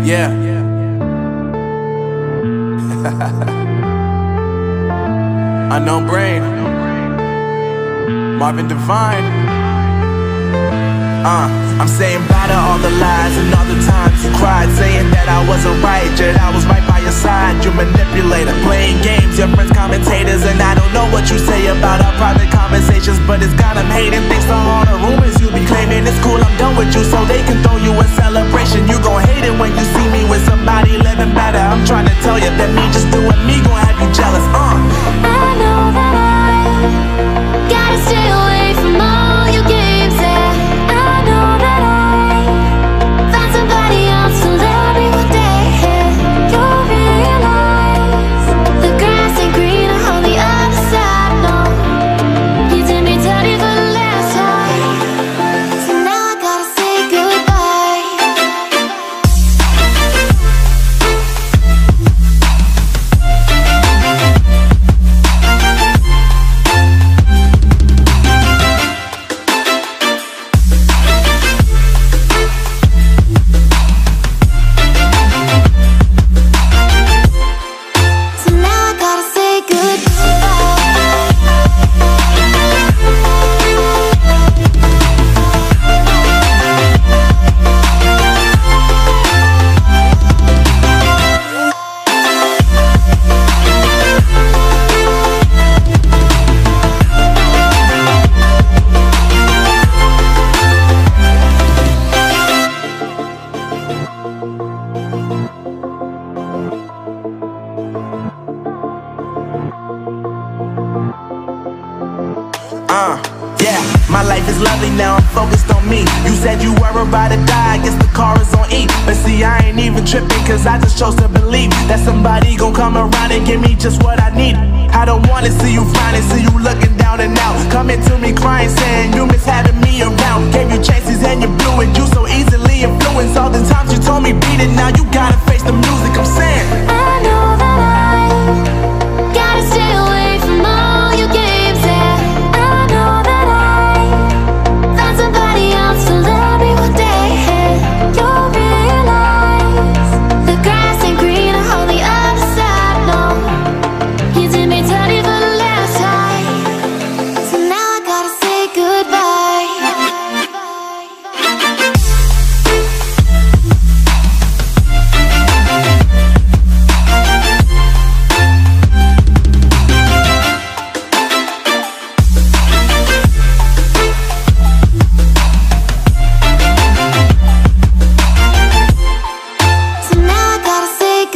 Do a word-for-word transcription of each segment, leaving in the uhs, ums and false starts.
Yeah. Unknown Brain, Marvin Devine. Uh, I'm saying bye to all the lies and all the times you cried, saying that I wasn't right, yet I was right by your side. You manipulator, playing games, your friends commentators, and I don't know what you say about our private conversations, but it's got them hating. Thanks to all the rumors you be claiming. It's cool, I'm done with you, so they can throw you a celebration. You gon' hate it when you see me with somebody living better. I'm trying to tell you that me just doing me gon' have you jealous. Uh. I know that I gotta stay away from all your games, yeah. I know that I found somebody else to love me one day, yeah. You'll realize the grass ain't greener on the other side, no. You did me dirty for the last time, so now I gotta say goodbye. Uh, yeah, my life is lovely now, I'm focused on me. You said you were about to die, I guess the car is on E. But see, I ain't even tripping, cause I just chose to believe that somebody gon' come around and give me just what I need. I don't wanna see you frowning, see you looking down and out, coming to me crying, saying you miss having me around. Gave you chances and you blew it, you so easily influenced. All the times you told me beat it, now you gotta face the music. I'm saying I know that I gotta stay away from all your games, yeah. I know that I found somebody else to love me one day, yeah. You'll realize the grass ain't greener on the other side, no. You did me dirty for the last time, so now I gotta say goodbye. So now I gotta say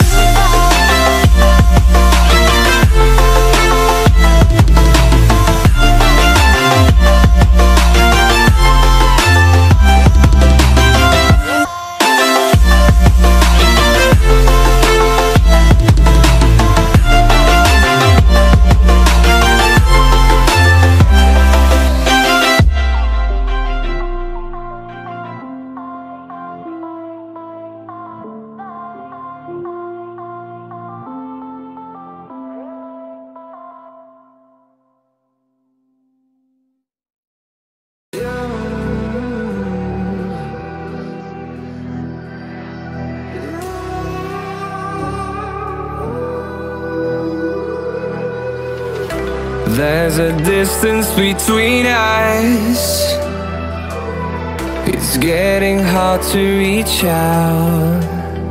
There's a distance between us. It's getting hard to reach out.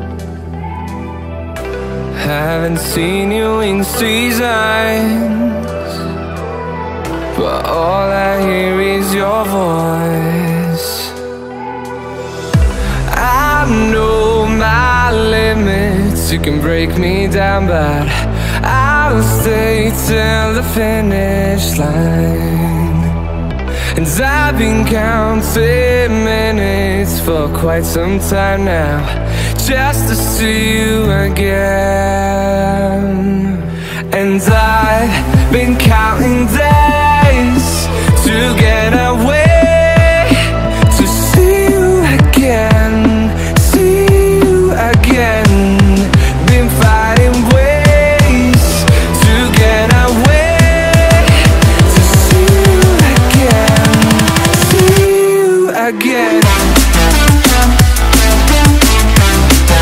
Haven't seen you in seasons, but all I hear is your voice. I know my limits, you can break me down, but I'll stay till the finish line. And I've been counting minutes for quite some time now, just to see you again. And I've been counting days to get away, to see you again, see you again. Been fighting ways to get away, to see you again, see you again.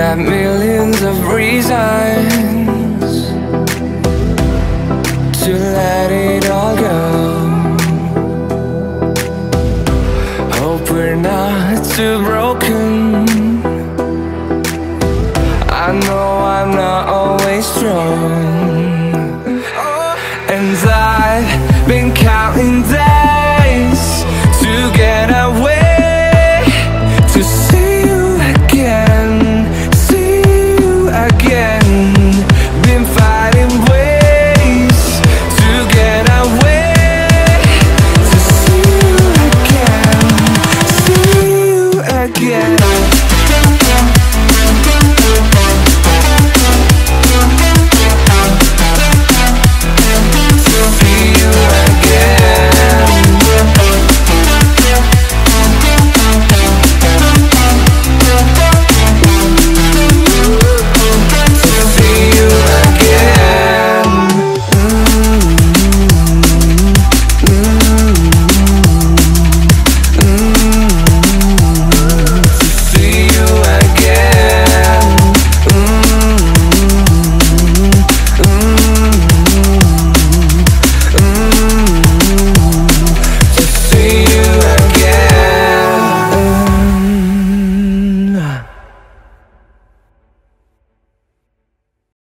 at me